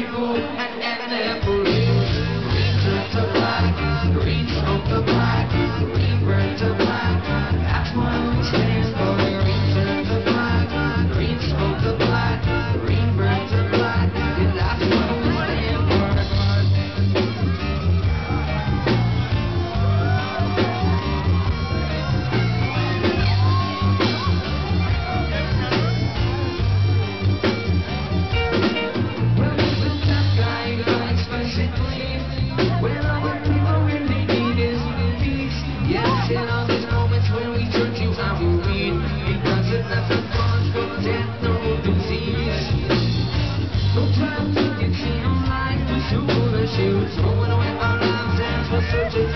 people and their beliefs. Green turn to black, green smoke to black, green burn to black. That's what we stand for. Green turn to black, green smoke to black, green burn to black. Yeah, that's what we stand for. In all these moments when we turn to our weed, because it's not the cause for death, no disease. No time to get seen on life, we're so full of shoes, throwing away our lives as we're searching